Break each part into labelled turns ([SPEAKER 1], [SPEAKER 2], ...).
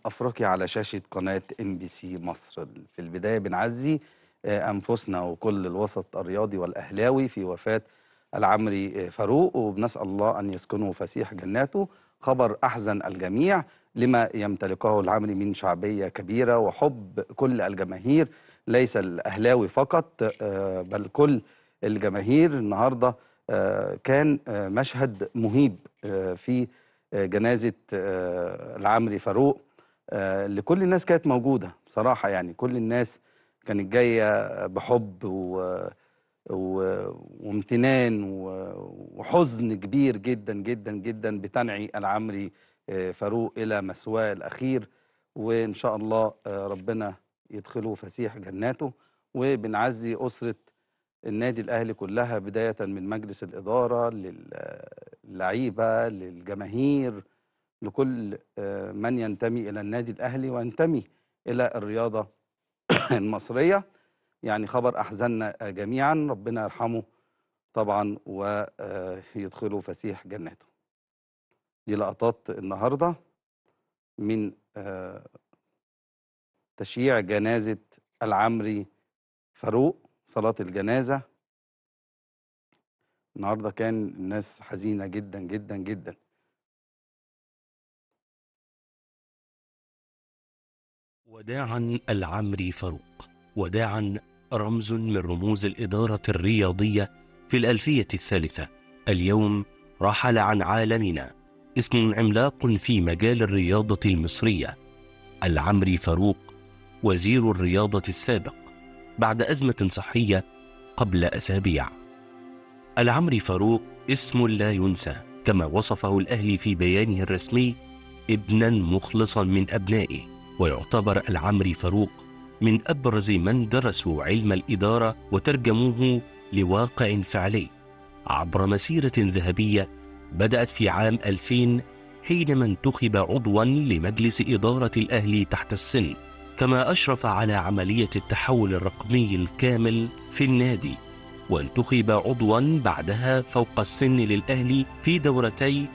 [SPEAKER 1] أفريقيا على شاشة قناة MBC مصر. في البداية بنعزي أنفسنا وكل الوسط الرياضي والأهلاوي في وفاة العمري فاروق، وبنسأل الله أن يسكنه فسيح جناته. خبر أحزن الجميع لما يمتلكه العمري من شعبية كبيرة وحب كل الجماهير، ليس الأهلاوي فقط بل كل الجماهير. النهاردة كان مشهد مهيب في جنازة العمري فاروق. لكل الناس كانت موجودة بصراحة، يعني كل الناس كانت جاية بحب وامتنان وحزن كبير جدا جدا جدا بتنعي العمري فاروق إلى مثواه الأخير، وإن شاء الله ربنا يدخله فسيح جناته. وبنعزي أسرة النادي الأهلي كلها، بداية من مجلس الإدارة للعيبة للجماهير، لكل من ينتمي إلى النادي الأهلي وينتمي إلى الرياضة المصرية. يعني خبر أحزننا جميعا، ربنا يرحمه طبعا ويدخله فسيح جناته. دي لقطات النهاردة من تشييع جنازة العمري فاروق، صلاة الجنازة. النهاردة كان الناس حزينة جدا جدا جدا.
[SPEAKER 2] وداعا العمري فاروق، وداعا رمز من رموز الإدارة الرياضية في الألفية الثالثة. اليوم رحل عن عالمنا اسم عملاق في مجال الرياضة المصرية، العمري فاروق، وزير الرياضة السابق، بعد أزمة صحية قبل أسابيع. العمري فاروق اسم لا ينسى، كما وصفه الأهلي في بيانه الرسمي: ابنا مخلصا من أبنائه. ويعتبر العمري فاروق من أبرز من درسوا علم الإدارة وترجموه لواقع فعلي عبر مسيرة ذهبية بدأت في عام 2000 حينما انتخب عضوا لمجلس إدارة الأهلي تحت السن، كما أشرف على عملية التحول الرقمي الكامل في النادي، وانتخب عضوا بعدها فوق السن للأهلي في دورتي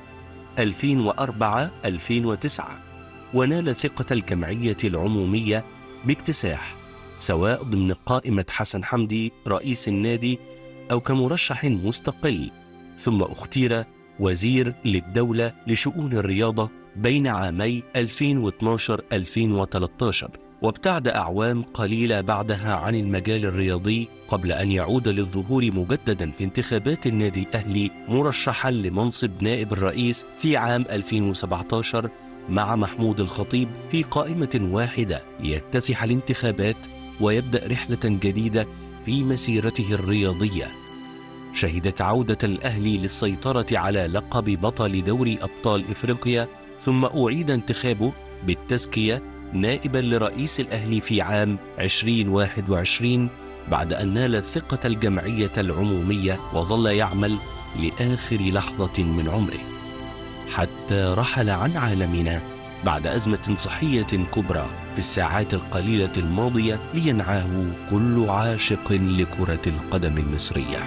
[SPEAKER 2] 2004-2009، ونال ثقة الجمعية العمومية باكتساح، سواء ضمن قائمة حسن حمدي رئيس النادي أو كمرشح مستقل. ثم اختير وزير للدولة لشؤون الرياضة بين عامي 2012-2013، وابتعد أعوام قليلة بعدها عن المجال الرياضي قبل أن يعود للظهور مجددا في انتخابات النادي الأهلي مرشحا لمنصب نائب الرئيس في عام 2017 مع محمود الخطيب في قائمة واحدة ليكتسح الانتخابات ويبدأ رحلة جديدة في مسيرته الرياضية. شهدت عودة الأهلي للسيطرة على لقب بطل دوري أبطال إفريقيا، ثم أعيد انتخابه بالتزكية نائبا لرئيس الأهلي في عام 2021 بعد أن نال ثقة الجمعية العمومية وظل يعمل لآخر لحظة من عمره، حتى رحل عن عالمنا بعد أزمة صحية كبرى في الساعات القليلة الماضية لينعاه كل عاشق لكرة القدم المصرية.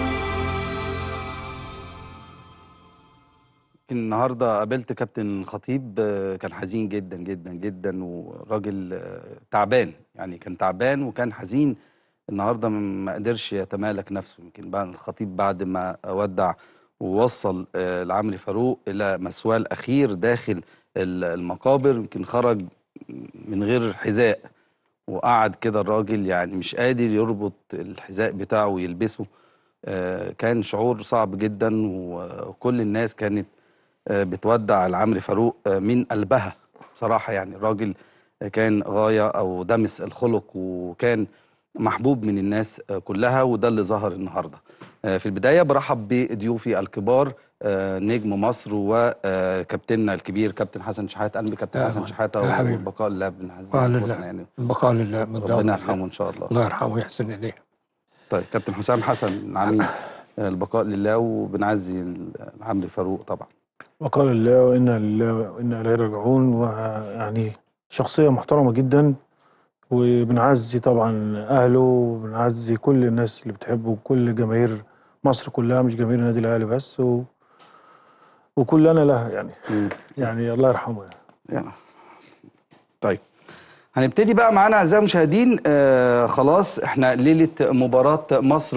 [SPEAKER 1] النهارده قابلت كابتن خطيب، كان حزين جدا جدا جدا، وراجل تعبان، يعني كان تعبان وكان حزين النهارده، ما قدرش يتمالك نفسه. يمكن بعد الخطيب بعد ما ودع ووصل العمري فاروق الى مثواه الاخير داخل المقابر، يمكن خرج من غير حذاء وقعد كده الراجل، يعني مش قادر يربط الحذاء بتاعه ويلبسه. كان شعور صعب جدا، وكل الناس كانت بتودع العمري فاروق من قلبها بصراحة. يعني الراجل كان غاية أو دمس الخلق، وكان محبوب من الناس كلها، وده اللي ظهر النهاردة. في البداية برحب بضيوفي الكبار، نجم مصر وكابتننا الكبير كابتن حسن شحاتة. أهلا بكابتن حسن شحاتة،
[SPEAKER 3] يا حبيبي.
[SPEAKER 1] والبقاء لله، بنعزي
[SPEAKER 3] بقاء
[SPEAKER 1] أنفسنا
[SPEAKER 3] لله،
[SPEAKER 1] يعني.
[SPEAKER 3] البقاء لله من
[SPEAKER 1] ربنا
[SPEAKER 3] دار
[SPEAKER 1] يرحمه
[SPEAKER 3] الله.
[SPEAKER 1] إن شاء الله.
[SPEAKER 3] الله يرحمه ويحسن إليه.
[SPEAKER 1] طيب كابتن حسام حسن العميد، البقاء لله، وبنعزي العمري فاروق طبعا.
[SPEAKER 4] وقال الله وإنا لله وإنا إليه راجعون. ويعني شخصية محترمة جدا، وبنعزي طبعا أهله، وبنعزي كل الناس اللي بتحبه وكل جماهير مصر كلها، مش جماهير النادي الأهلي بس، وكلنا لها يعني. يعني الله يرحمه يعني.
[SPEAKER 1] طيب هنبتدي بقى معانا اعزائي المشاهدين. خلاص احنا ليله مباراه مصر